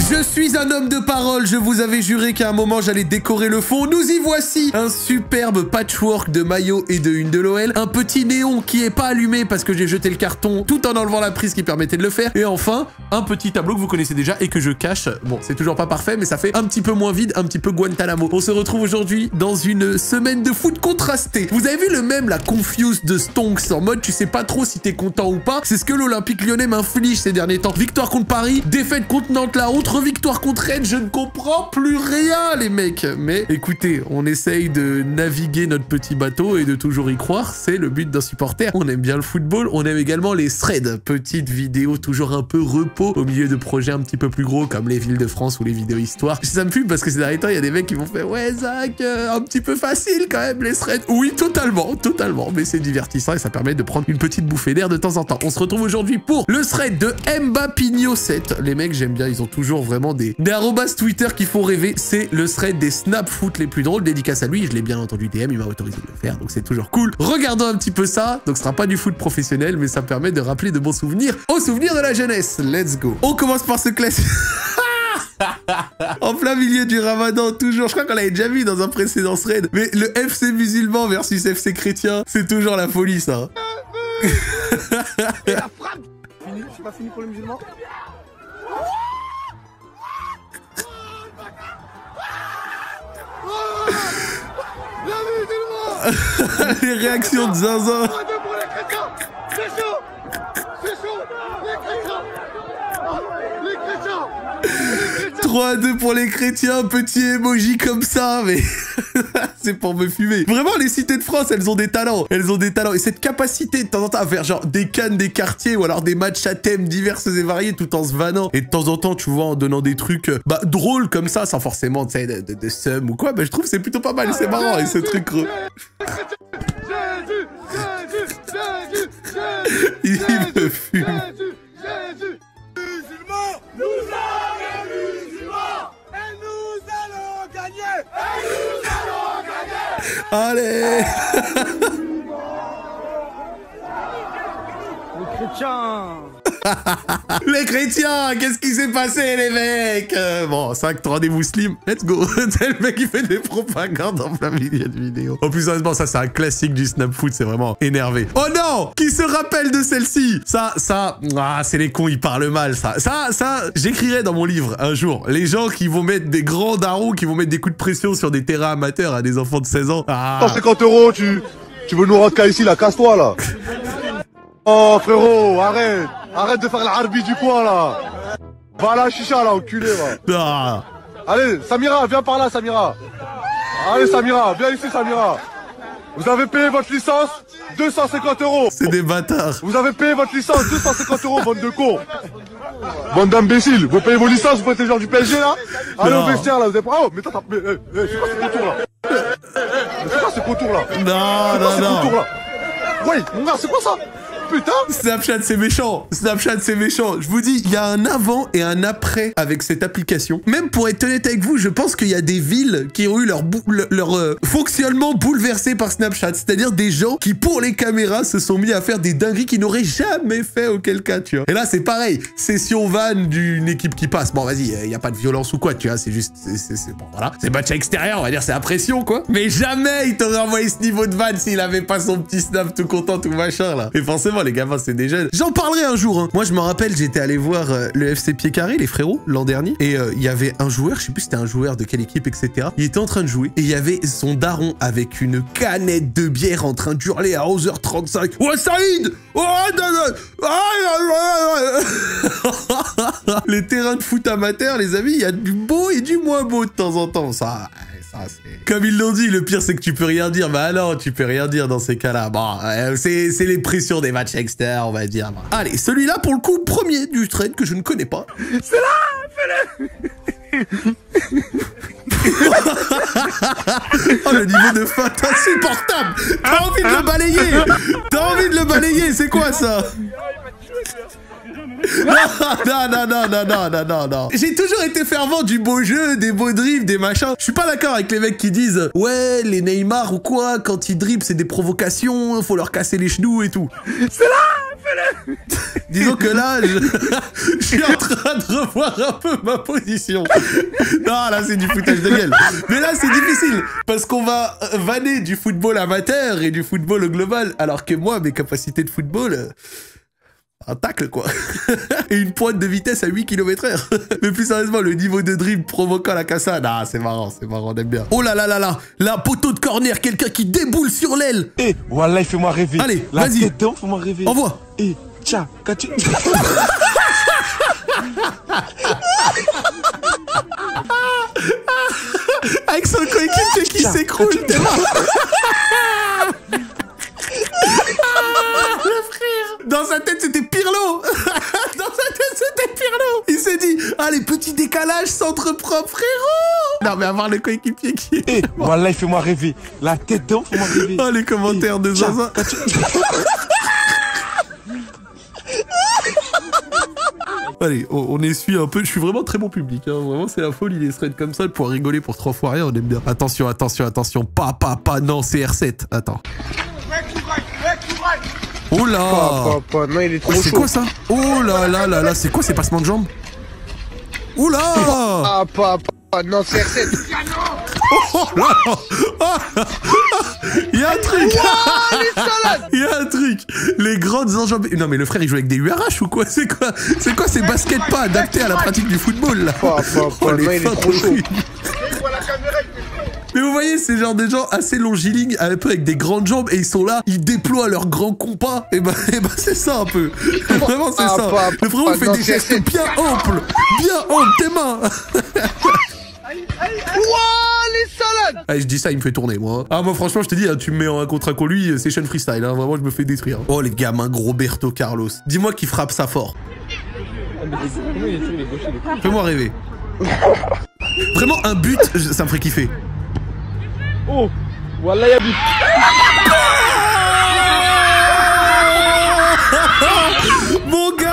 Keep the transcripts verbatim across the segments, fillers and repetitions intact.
Je suis un homme de parole, je vous avais juré qu'à un moment j'allais décorer le fond. Nous y voici. Un superbe patchwork de maillot et de une de l'O L. Un petit néon qui est pas allumé parce que j'ai jeté le carton tout en enlevant la prise qui permettait de le faire. Et enfin, un petit tableau que vous connaissez déjà et que je cache. Bon, c'est toujours pas parfait, mais ça fait un petit peu moins vide, un petit peu Guantanamo. On se retrouve aujourd'hui dans une semaine de foot contrastée. Vous avez vu le même, la confuse de Stonks, en mode tu sais pas trop si t'es content ou pas. C'est ce que l'Olympique Lyonnais m'inflige ces derniers temps. Victoire contre Paris, défaite contre Nantes, la autre victoire contre Rennes. Je ne comprends plus rien, les mecs. Mais écoutez, on essaye de naviguer notre petit bateau et de toujours y croire. C'est le but d'un supporter. On aime bien le football, on aime également les threads. Petite vidéo toujours un peu repos au milieu de projets un petit peu plus gros comme les villes de France ou les vidéos histoire. Ça me fume parce que ces derniers temps, il y a des mecs qui vont faire ouais, Zach, euh, un petit peu facile quand même les threads. Oui, totalement, totalement. Mais c'est divertissant et ça permet de prendre une petite bouffée d'air de temps en temps. On se retrouve aujourd'hui pour le thread de Mbapinho sept. Les mecs, j'aime bien, ils ont toujours vraiment des, des arrobas Twitter qui font rêver. C'est le thread des snap foot les plus drôles. Dédicace à lui, je l'ai bien entendu D M, il m'a autorisé de le faire, donc c'est toujours cool. Regardons un petit peu ça. Donc ce sera pas du foot professionnel, mais ça permet de rappeler de bons souvenirs aux souvenirs de la jeunesse. Let's go. On commence par ce classique. En plein milieu du ramadan, toujours. Je crois qu'on l'avait déjà vu dans un précédent thread. Mais le F C musulman versus F C chrétien, c'est toujours la folie, ça. Et la frappe. Fini, c'est pas fini pour les musulmans. Les réactions de Zinzin. C'est chaud. C'est chaud. Les chrétiens. Les chrétiens. trois à deux pour les chrétiens, petit emoji comme ça, mais c'est pour me fumer. Vraiment, les cités de France, elles ont des talents. Elles ont des talents. Et cette capacité de temps en temps à faire genre des cannes des quartiers ou alors des matchs à thème diverses et variés tout en se vannant. Et de temps en temps, tu vois, en donnant des trucs bah, drôles comme ça, sans forcément, tu sais, de, de, de seum ou quoi, bah, je trouve que c'est plutôt pas mal. C'est marrant, et ce truc... Jésus, Jésus, Jésus, Jésus, il me fume. Jésus, Jésus. Musulmans, nous sommes les musulmans et nous allons gagner. Et nous allons gagner. Allez. Les chrétiens. Les chrétiens, qu'est-ce qui s'est passé, les mecs? euh, Bon, cinq trois des musulmans, let's go. C'est le mec qui fait des propagandes en plein milieu de vidéo. En plus, honnêtement, ça, c'est un classique du snap foot, c'est vraiment énervé. Oh non! Qui se rappelle de celle-ci? Ça, ça, ah, c'est les cons, ils parlent mal, ça. Ça, ça, j'écrirai dans mon livre, un jour, les gens qui vont mettre des grands darons, qui vont mettre des coups de pression sur des terrains amateurs à des enfants de seize ans. Ah. cent cinquante euros, tu, tu veux nous rendre qu'à ici, là, casse-toi, là. Oh, frérot, arrête. Arrête de faire l'arbi du coin, là. Va à la chicha, là, enculé, va. Ah. Allez, Samira, viens par là, Samira. Allez, Samira, viens ici, Samira. Vous avez payé votre licence, deux cent cinquante euros. C'est des bâtards. Vous avez payé votre licence, deux cent cinquante euros, bande de cons. Bande d'imbéciles. Vous payez vos licences, vous faites les gens du P S G, là. Allez Non. au vestiaire, là, vous êtes... Oh, mais t'as... Mais, eh, eh, c'est quoi ce contour, là? Mais c'est quoi ce contour, là? Non, C'est quoi ce non, contour, non. là? Oui, mon gars, c'est quoi ça? Putain! Snapchat, c'est méchant. Snapchat, c'est méchant. Je vous dis, il y a un avant et un après avec cette application. Même pour être honnête avec vous, je pense qu'il y a des villes qui ont eu leur, bou leur, leur euh, fonctionnement bouleversé par Snapchat. C'est-à-dire des gens qui, pour les caméras, se sont mis à faire des dingueries qu'ils n'auraient jamais fait auquel cas, tu vois. Et là, c'est pareil. Session van d'une équipe qui passe. Bon, vas-y, il n'y a pas de violence ou quoi, tu vois. C'est juste... C'est bon, voilà. C'est match à extérieur, on va dire, c'est la pression, quoi. Mais jamais il t'aurait envoyé ce niveau de van s'il avait pas son petit snap tout content, tout machin, là. Et forcément, les gamins, c'est des jeunes. J'en parlerai un jour, hein. Moi, je me rappelle, j'étais allé voir euh, le F C Pied Carré, les frérots, l'an dernier. Et il euh, y avait un joueur, je sais plus si c'était un joueur de quelle équipe, et cetera. Il était en train de jouer. Et il y avait son daron avec une canette de bière en train d'hurler à onze heures trente-cinq. Oh, Saïd! Oh, non, non. Les terrains de foot amateurs, les amis, il y a du beau et du moins beau de temps en temps. Ça... Ça, comme ils l'ont dit, le pire c'est que tu peux rien dire. Bah non, tu peux rien dire dans ces cas-là. Bon, euh, c'est les pressions des matchs externes, on va dire. Bon. Allez, celui-là pour le coup, premier du trade que je ne connais pas. C'est là, fais-le. Oh, le niveau de faute insupportable. T'as envie de le balayer. T'as envie de le balayer, c'est quoi ça? Non, non, non, non, non, non, non, non. J'ai toujours été fervent du beau jeu, des beaux dribbles, des machins. Je suis pas d'accord avec les mecs qui disent ouais, les Neymar ou quoi, quand ils dribblent, c'est des provocations, faut leur casser les genoux et tout. C'est là, fais-le. Disons que là, je... je suis en train de revoir un peu ma position. Non, là, c'est du foutage de gueule. Mais là, c'est difficile, parce qu'on va vanner du football amateur et du football global, alors que moi, mes capacités de football... Un tacle, quoi. Et une pointe de vitesse à huit kilomètres heure. Mais plus sérieusement, le niveau de dribble provoquant la cassade. Ah, c'est marrant, c'est marrant, on aime bien. Oh là là là là, la poteau de corner, quelqu'un qui déboule sur l'aile. Eh, voilà, fais-moi rêver. Allez, la vas-y. tête d'homme, fais-moi rêver. Envoie. Eh, tcha, quand tu... Avec son coéquipier qui s'écroule. Le frère. Dans sa tête, c'était Pirlo. Dans sa tête, c'était Pirlo. Il s'est dit, ah, les petits décalages, centre propre, frérot. Non, mais avoir le coéquipier qui est... Eh, voilà, fais-moi rêver. La tête d'homme, fais-moi rêver. Oh, les commentaires de Zaza. Quand tu... Allez, on, on essuie un peu. Je suis vraiment très bon public. Hein. Vraiment, c'est la folie, les threads comme ça. Pour rigoler pour trois fois rien, on aime bien. Attention, attention, attention. Pas, pas, pas. Non, c'est R sept. Attends. Oh là. Pas, pas, pas. Non, il est trop oh, c'est chaud. quoi ça? Oh là là là là. C'est quoi ces passements de jambes? Oh là. Ah, pas, pas. Non, c'est R sept. Oh là là. Oh. Il y a un truc. Il y a un truc. Les grandes enjambées. Non mais le frère il joue avec des U R H ou quoi? C'est quoi? C'est quoi ces baskets pas adaptés à la pratique du football là? Pas, pas, pas. Oh, Non, les il est trop chaud. Mais vous voyez, c'est genre des gens assez longilignes, un peu avec des grandes jambes, et ils sont là, ils déploient leur grand compas. Et bah, et bah c'est ça un peu. Vraiment, c'est Ah, ça. pas, Le frérot pas, il fait non, des c'est- gestes c'est- bien amples. Bien amples, tes mains. Ouah, les salades. Allez, je dis ça, il me fait tourner, moi. Ah, moi, franchement, je te dis, hein, tu me mets en un contre un contre lui, session freestyle, hein. Vraiment, je me fais détruire. Oh, les gamins, Roberto Carlos. Dis-moi qu'il frappe ça fort. Fais-moi rêver. Vraiment, un but, ça me ferait kiffer. Oh, voilà, il y a but. Mon gars.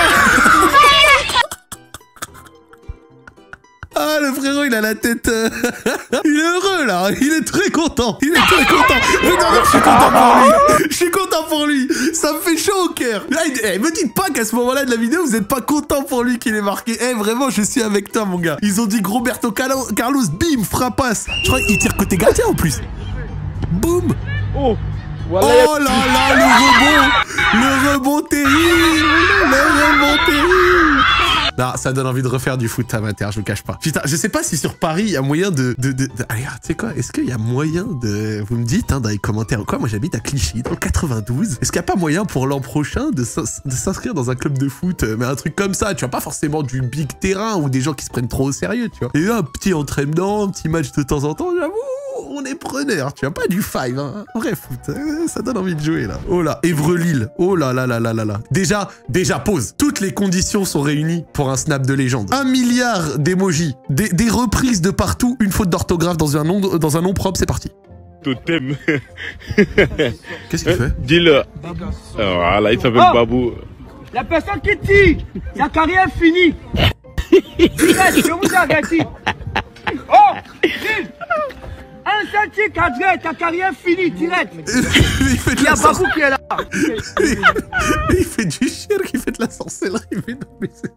Ah, le frérot, il a la tête... euh, il est heureux, là. Il est très content. Il est très content. Mais non, non, je suis content pour lui. Je suis content pour lui. Ça me fait chaud au cœur. Là, il... eh, me dites pas qu'à ce moment-là de la vidéo, vous êtes pas content pour lui qu'il est marqué. Eh, vraiment, je suis avec toi, mon gars. Ils ont dit Roberto Carlos, bim, frappasse. Je crois qu'il tire côté gardien, en plus. Boum. Oh, voilà. Oh là là, le rebond. Le rebond terrible. Le rebond terrible. Non, ça donne envie de refaire du foot amateur, je vous cache pas. Putain, je sais pas si sur Paris, il y a moyen de... de, de, de... Allez, tu sais quoi, est-ce qu'il y a moyen de... Vous me dites, hein, dans les commentaires ou quoi, moi j'habite à Clichy, dans le quatre-vingt-douze. Est-ce qu'il n'y a pas moyen pour l'an prochain de s'inscrire dans un club de foot, mais un truc comme ça, tu vois, pas forcément du big terrain ou des gens qui se prennent trop au sérieux, tu vois. Et un petit entraînement, un petit match de temps en temps, j'avoue, on est preneur, tu vois, pas du five, hein. Vrai foot, ça donne envie de jouer, là. Oh là, Évreux-Lille, oh là là là là là là. Déjà, déjà, pause. Toutes les conditions sont réunies pour un snap de légende. Un milliard d'émojis, des, des reprises de partout, une faute d'orthographe dans un nom, dans un nom propre, c'est parti. Totem. Qu'est-ce qu'il fait? Dis-le. Voilà, il s'appelle Oh. Babou. La personne qui tire, sa carrière est finie. Je vous avertis. Oh, Gilles, un seul tir cadré, ta carrière est finie, direct. Il fait de Il y la a Babou sorcellerie. qui est là. Il fait du chien qui fait de la sorcellerie. Mais non, mais c'est...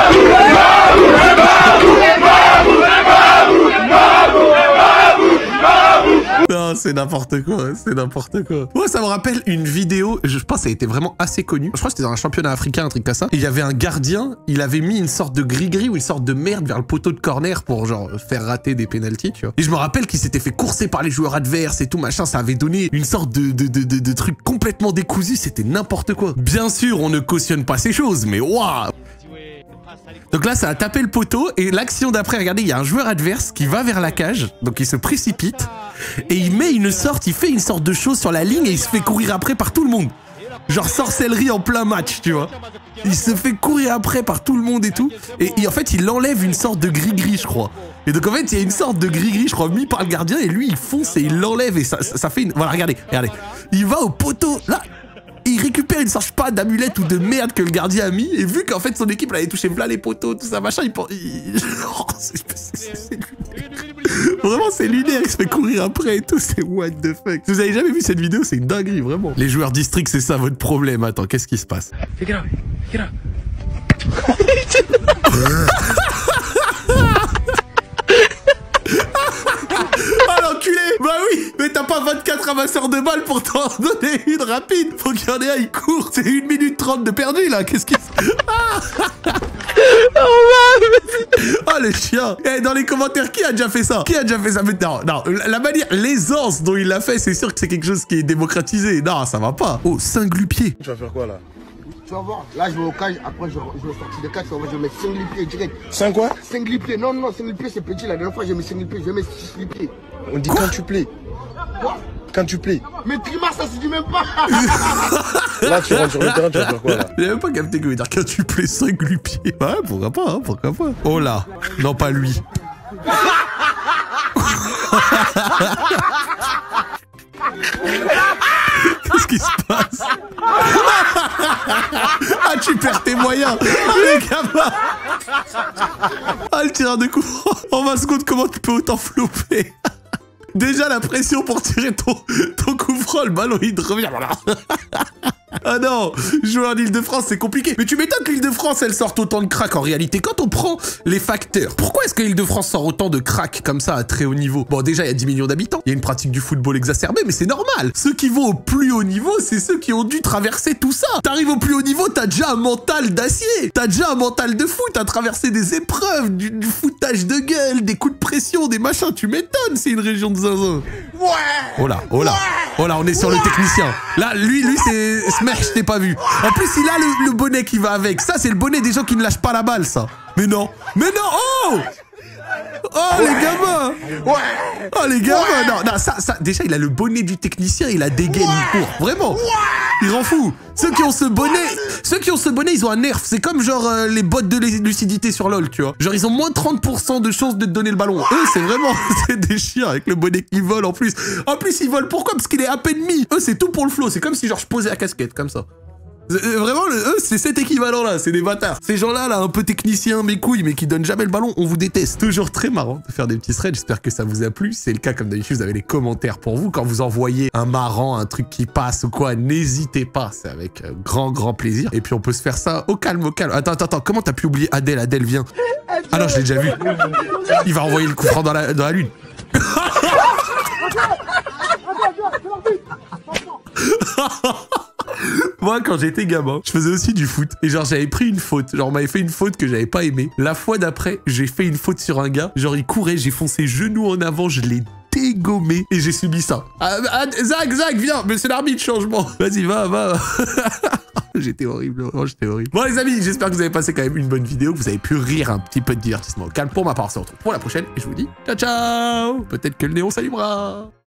Non, c'est n'importe quoi, c'est n'importe quoi. Moi, ça me rappelle une vidéo, je pense que ça a été vraiment assez connu. Je crois que c'était dans un championnat africain, un truc comme ça. Et il y avait un gardien, il avait mis une sorte de gris-gris ou une sorte de merde vers le poteau de corner pour genre faire rater des pénaltys, tu vois. Et je me rappelle qu'il s'était fait courser par les joueurs adverses et tout machin. Ça avait donné une sorte de, de, de, de, de truc complètement décousu, c'était n'importe quoi. Bien sûr, on ne cautionne pas ces choses, mais waouh! Donc là, ça a tapé le poteau et l'action d'après, regardez, il y a un joueur adverse qui va vers la cage, donc il se précipite et il met une sorte, il fait une sorte de chose sur la ligne et il se fait courir après par tout le monde. Genre sorcellerie en plein match, tu vois. Il se fait courir après par tout le monde et tout. Et, et en fait, il enlève une sorte de gris-gris, je crois. Et donc en fait, il y a une sorte de gris-gris, je crois, mis par le gardien et lui, il fonce et il l'enlève et ça, ça, ça fait une... Voilà, regardez, regardez. Il va au poteau, là. Et il récupère une sorte pas d'amulette ou de merde que le gardien a mis. Et vu qu'en fait son équipe elle avait touché plein les poteaux, tout ça machin, il pense. Il... Oh, c'est lunaire. Vraiment c'est lunaire, il se fait courir après et tout. C'est what the fuck. Si vous avez jamais vu cette vidéo, c'est une dinguerie vraiment. Les joueurs district, c'est ça votre problème. Attends, qu'est-ce qui se passe? Take it out. Take it out. Ah l'enculé! Bah oui! Mais t'as pas vingt-quatre ramasseurs de balles pour t'en donner une rapide! Faut qu'il y en ait un, il court! C'est une minute trente de perdu là! Qu'est-ce qui se... Ah oh les chiens! Eh, dans les commentaires, qui a déjà fait ça? Qui a déjà fait ça? Mais non, non, la manière, l'aisance dont il l'a fait, c'est sûr que c'est quelque chose qui est démocratisé. Non, ça va pas. Oh, Saint-Glupier. Tu vas faire quoi là? Tu vas voir, là je vais au cage, après je, je vais sortir de cage, je vais mettre cinq lipiers direct. cinq quoi? cinq lipiers, non, non, cinq lipiers c'est petit, la dernière fois j'ai mis cinq lipiers, je vais mettre six lipiers. On dit quand tu plais. Quoi? Quand tu plais. Mais Trimar ça se dit même pas. Là tu rentres sur le terrain, tu vas faire quoi là? J'ai même pas capté que veut dire quand tu plais Saint-Glupier. Ouais, pourquoi pas, hein, pourquoi pas. Oh là, non pas lui. Qu'est-ce qui se passe? Ah, tu perds tes moyens. Les gamins. Ah, le tireur de coup franc. En vingt secondes, comment tu peux autant flopper? Déjà, la pression pour tirer ton, ton coup franc, le ballon, il te revient. Ah non, jouer en Île-de-France, c'est compliqué. Mais tu m'étonnes que l'Île-de-France, elle sorte autant de cracks en réalité. Quand on prend les facteurs, pourquoi est-ce que l'Île-de-France sort autant de cracks comme ça à très haut niveau? Bon, déjà, il y a dix millions d'habitants. Il y a une pratique du football exacerbée, mais c'est normal. Ceux qui vont au plus haut niveau, c'est ceux qui ont dû traverser tout ça. T'arrives au plus haut niveau, t'as déjà un mental d'acier. T'as déjà un mental de fou. T'as traversé des épreuves, du, du foutage de gueule, des coups de pression, des machins. Tu m'étonnes, c'est une région de zinzin. Ouais. Oh là, oh là, oh là, on est sur le technicien. Là, lui, lui, c'est Smash, je t'ai pas vu. En plus, il a le, le bonnet qui va avec. Ça, c'est le bonnet des gens qui ne lâchent pas la balle, ça. Mais non, mais non, oh oh, les gamins. Ouais. Oh, les gamins. Non, non, ça, ça, déjà, il a le bonnet du technicien, il a des gaines, il court. Vraiment. Il rend fou. Ceux qui ont ce bonnet, ceux qui ont ce bonnet, ils ont un nerf. C'est comme genre euh, les bots de lucidité sur LoL, tu vois. Genre, ils ont moins trente pour cent de chances de te donner le ballon. Eux, c'est vraiment, c'est des chiens avec le bonnet qui vole en plus. En plus, ils volent pourquoi? Parce qu'il est à peine mis. Eux, c'est tout pour le flow. C'est comme si genre je posais la casquette, comme ça. Vraiment, le, eux, c'est cet équivalent-là, c'est des bâtards. Ces gens-là, là, un peu techniciens, mes couilles, mais qui donnent jamais le ballon, on vous déteste. Toujours très marrant de faire des petits threads, j'espère que ça vous a plu. Si c'est le cas, comme d'habitude, vous avez les commentaires pour vous. Quand vous envoyez un marrant, un truc qui passe ou quoi, n'hésitez pas, c'est avec euh, grand, grand plaisir. Et puis on peut se faire ça au calme, au calme. Attends, attends, attends, comment t'as pu oublier Adèle? Adèle, viens. Ah non, je l'ai déjà vu. Il va envoyer le coup franc dans la, dans la lune. Moi, quand j'étais gamin, je faisais aussi du foot. Et genre, j'avais pris une faute. Genre, on m'avait fait une faute que j'avais pas aimée. La fois d'après, j'ai fait une faute sur un gars. Genre, il courait, j'ai foncé genou en avant, je l'ai dégommé et j'ai subi ça. Ah, ah, Zach, Zach, viens. Mais c'est l'arbitre, changement. Vas-y, va, va. J'étais horrible, vraiment, j'étais horrible. Bon, les amis, j'espère que vous avez passé quand même une bonne vidéo, que vous avez pu rire un petit peu de divertissement au calme. Pour ma part, on se retrouve pour la prochaine. Et je vous dis ciao, ciao. Peut-être que le néon s'allumera.